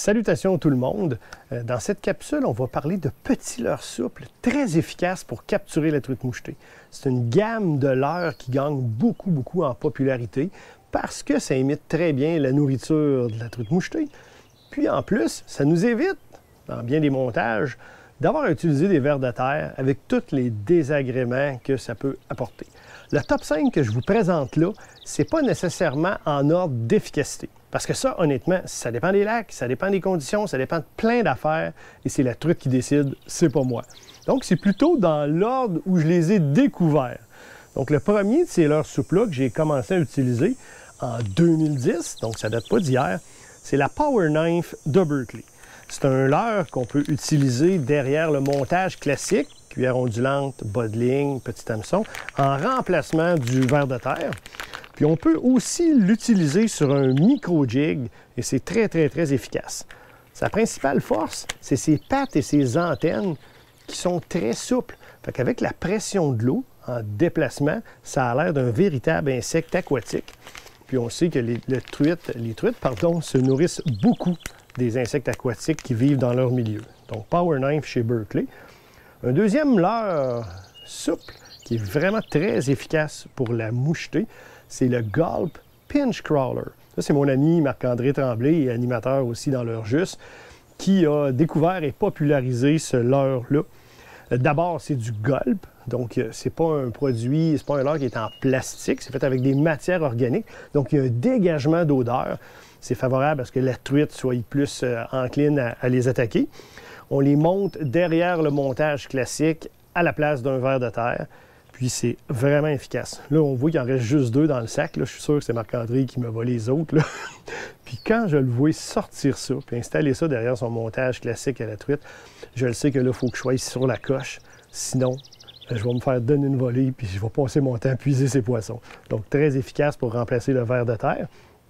Salutations tout le monde. Dans cette capsule, on va parler de petits leurres souples très efficaces pour capturer la truite mouchetée. C'est une gamme de leurres qui gagne beaucoup en popularité parce que ça imite très bien la nourriture de la truite mouchetée. Puis en plus, ça nous évite, dans bien des montages, d'avoir à utiliser des vers de terre avec tous les désagréments que ça peut apporter. Le top 5 que je vous présente là, c'est pas nécessairement en ordre d'efficacité. Parce que ça, honnêtement, ça dépend des lacs, ça dépend des conditions, ça dépend de plein d'affaires, et c'est la truite qui décide, c'est pas moi. Donc, c'est plutôt dans l'ordre où je les ai découverts. Donc, le premier de ces leurres souples-là que j'ai commencé à utiliser en 2010, donc ça date pas d'hier, c'est la Power Knife de Berkley. C'est un leurre qu'on peut utiliser derrière le montage classique, cuillère ondulante, bas de ligne, petit hameçon, en remplacement du ver de terre. Puis on peut aussi l'utiliser sur un micro-jig et c'est très efficace. Sa principale force, c'est ses pattes et ses antennes qui sont très souples. Fait qu'avec la pression de l'eau en déplacement, ça a l'air d'un véritable insecte aquatique. Puis on sait que les truites se nourrissent beaucoup des insectes aquatiques qui vivent dans leur milieu. Donc Power Knife chez Berkley. Un deuxième leurre souple qui est vraiment très efficace pour la moucheter, c'est le Gulp Pinch Crawler. Ça, c'est mon ami Marc-André Tremblay, et animateur aussi dans Leurre Juste, qui a découvert et popularisé ce leurre-là. D'abord, c'est du Gulp, donc c'est pas un produit, c'est pas un leurre qui est en plastique, c'est fait avec des matières organiques, donc il y a un dégagement d'odeur. C'est favorable à ce que la truite soit plus encline à les attaquer. On les monte derrière le montage classique à la place d'un ver de terre. Puis c'est vraiment efficace. Là, on voit qu'il en reste juste 2 dans le sac. Là, je suis sûr que c'est Marc-André qui me va les autres. Là. Puis quand je le vois sortir ça, puis installer ça derrière son montage classique à la truite, je le sais que là, il faut que je sois sur la coche. Sinon, je vais me faire donner une volée, puis je vais passer mon temps à puiser ces poissons. Donc, très efficace pour remplacer le ver de terre.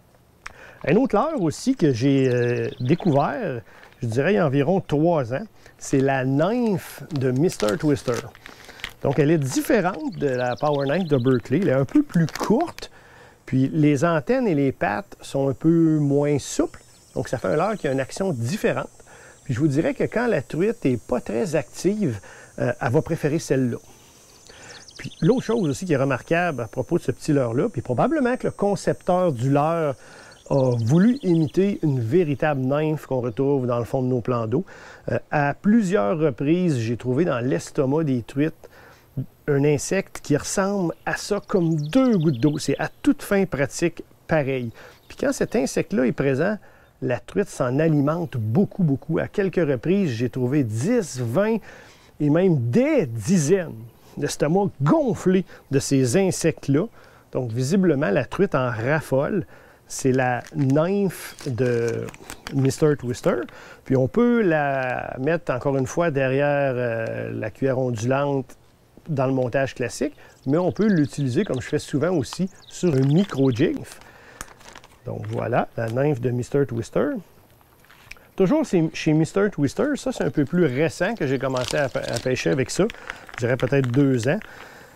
Un autre leurre aussi que j'ai découvert, je dirais il y a environ 3 ans, c'est la Nymph de Mr. Twister. Donc, elle est différente de la Power Knife de Berkley. Elle est un peu plus courte, puis les antennes et les pattes sont un peu moins souples. Donc, ça fait un leurre qui a une action différente. Puis, je vous dirais que quand la truite n'est pas très active, elle va préférer celle-là. Puis, l'autre chose aussi qui est remarquable à propos de ce petit leurre-là, puis probablement que le concepteur du leurre a voulu imiter une véritable nymphe qu'on retrouve dans le fond de nos plans d'eau. À plusieurs reprises, j'ai trouvé dans l'estomac des truites un insecte qui ressemble à ça comme 2 gouttes d'eau. C'est à toute fin pratique pareil. Puis quand cet insecte-là est présent, la truite s'en alimente beaucoup. À quelques reprises, j'ai trouvé 10, 20 et même des dizaines d'estomacs gonflés de ces insectes-là. Donc visiblement, la truite en raffole. C'est la Nymph de Mr. Twister. Puis on peut la mettre encore une fois derrière la cuillère ondulante dans le montage classique, mais on peut l'utiliser, comme je fais souvent aussi, sur un micro-jig. Donc voilà, la Nymph de Mr. Twister. Toujours chez Mr. Twister, ça c'est un peu plus récent que j'ai commencé à pêcher avec ça. Je dirais peut-être 2 ans.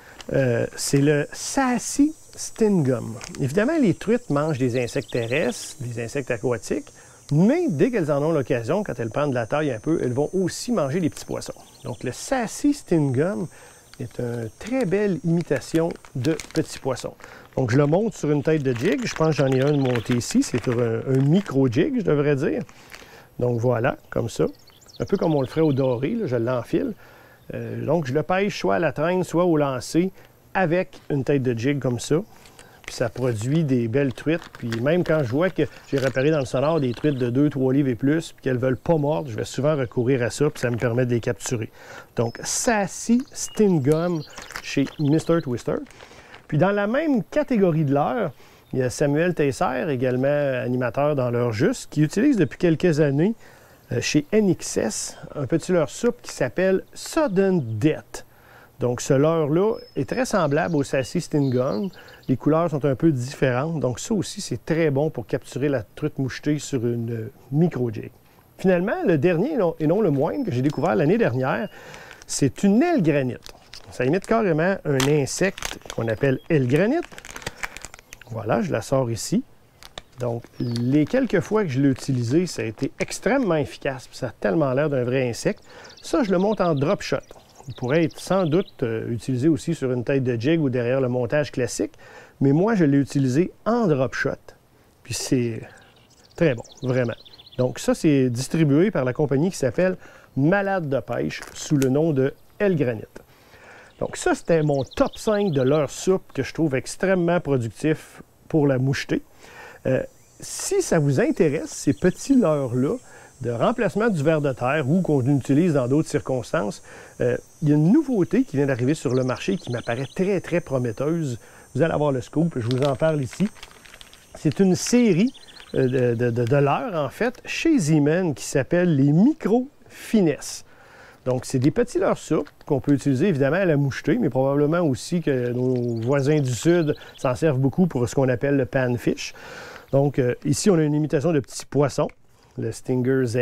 C'est le Sassy Stingum. Évidemment, les truites mangent des insectes terrestres, des insectes aquatiques, mais dès qu'elles en ont l'occasion, quand elles prennent de la taille un peu, elles vont aussi manger des petits poissons. Donc le Sassy Stingum est une très belle imitation de petits poissons. Donc je le monte sur une tête de jig. Je pense que j'en ai un de monté ici. C'est sur un micro-jig, je devrais dire. Donc voilà, comme ça. Un peu comme on le ferait au doré, là, je l'enfile. Donc je le pêche soit à la traîne, soit au lancer, avec une tête de jig comme ça. Puis ça produit des belles truites. Puis même quand je vois que j'ai repéré dans le sonore des truites de 2-3 livres et plus, puis qu'elles ne veulent pas mordre, je vais souvent recourir à ça, puis ça me permet de les capturer. Donc, Sassy Stingum chez Mr. Twister. Puis dans la même catégorie de leurre, il y a Samuel Tesser, également animateur dans Leurre Juste, qui utilise depuis quelques années chez NXS un petit leurre souple qui s'appelle Sudden Death. Donc, ce leurre-là est très semblable au Sassy Stingum. Les couleurs sont un peu différentes. Donc, ça aussi, c'est très bon pour capturer la truite mouchetée sur une micro-jig. Finalement, le dernier, et non le moindre, que j'ai découvert l'année dernière, c'est une aile granite. Ça imite carrément un insecte qu'on appelle aile granite. Voilà, je la sors ici. Donc, les quelques fois que je l'ai utilisé, ça a été extrêmement efficace. Puis ça a tellement l'air d'un vrai insecte. Ça, je le monte en drop shot. Il pourrait être sans doute utilisé aussi sur une tête de jig ou derrière le montage classique. Mais moi, je l'ai utilisé en drop shot. Puis c'est très bon, vraiment. Donc ça, c'est distribué par la compagnie qui s'appelle Malade de pêche sous le nom de El Granit. Donc ça, c'était mon top 5 de leurre souple que je trouve extrêmement productif pour la moucheté. Si ça vous intéresse, ces petits leurres-là, de remplacement du ver de terre ou qu'on utilise dans d'autres circonstances, il y a une nouveauté qui vient d'arriver sur le marché qui m'apparaît très, très prometteuse. Vous allez avoir le scoop, je vous en parle ici. C'est une série de leurres, en fait, chez Z-Man qui s'appelle les Micro Finesse. Donc, c'est des petits leurres souples qu'on peut utiliser évidemment à la moucheté, mais probablement aussi que nos voisins du Sud s'en servent beaucoup pour ce qu'on appelle le panfish. Donc, ici, on a une imitation de petits poissons, le Stinger Z.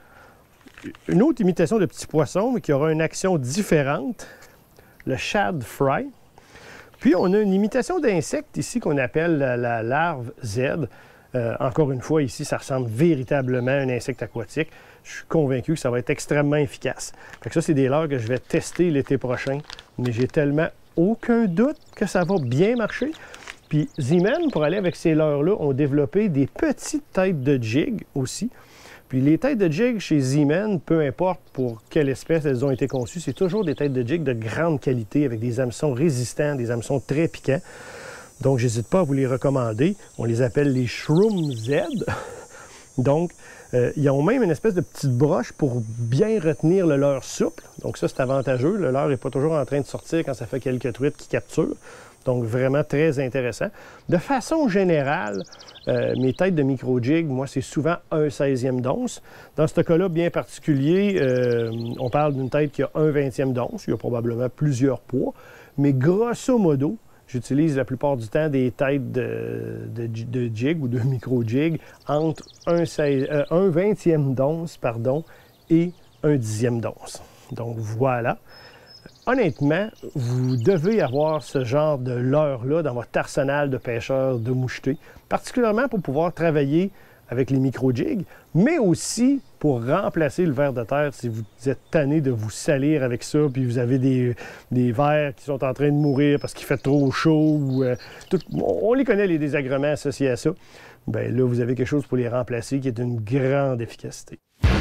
Une autre imitation de petits poissons, mais qui aura une action différente, le Shad Fry. Puis, on a une imitation d'insecte ici qu'on appelle la larve Z. Encore une fois, ici, ça ressemble véritablement à un insecte aquatique. Je suis convaincu que ça va être extrêmement efficace. Fait que ça, c'est des leurres que je vais tester l'été prochain, mais j'ai tellement aucun doute que ça va bien marcher. Puis Z-Man, pour aller avec ces leurres-là, ont développé des petites têtes de jig aussi. Puis les têtes de jig chez Z-Man, peu importe pour quelle espèce elles ont été conçues, c'est toujours des têtes de jig de grande qualité avec des hameçons résistants, des hameçons très piquants. Donc, j'hésite pas à vous les recommander. On les appelle les Shroom Z. Donc, ils ont même une espèce de petite broche pour bien retenir le leurre souple. Donc ça, c'est avantageux. Le leurre n'est pas toujours en train de sortir quand ça fait quelques truites qui capturent. Donc, vraiment très intéressant. De façon générale, mes têtes de micro-jig, moi, c'est souvent un 16e d'once. Dans ce cas-là bien particulier, on parle d'une tête qui a un 20e d'once. Il y a probablement plusieurs poids. Mais grosso modo, j'utilise la plupart du temps des têtes de jig ou de micro-jig entre un 20e d'once et un 10e d'once. Donc voilà. Honnêtement, vous devez avoir ce genre de leurre-là dans votre arsenal de pêcheurs de moucheté, particulièrement pour pouvoir travailler avec les micro-jigs, mais aussi pour remplacer le ver de terre si vous êtes tanné de vous salir avec ça, puis vous avez des vers qui sont en train de mourir parce qu'il fait trop chaud. On les connaît, les désagréments associés à ça. Bien là, vous avez quelque chose pour les remplacer qui est d'une grande efficacité.